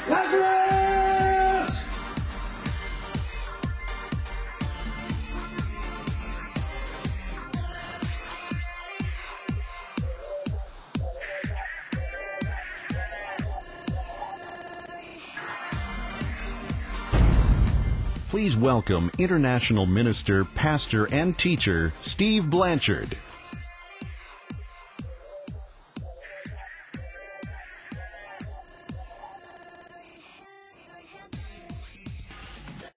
Lazarus! Please welcome international minister, pastor, and teacher Steve Blanchard.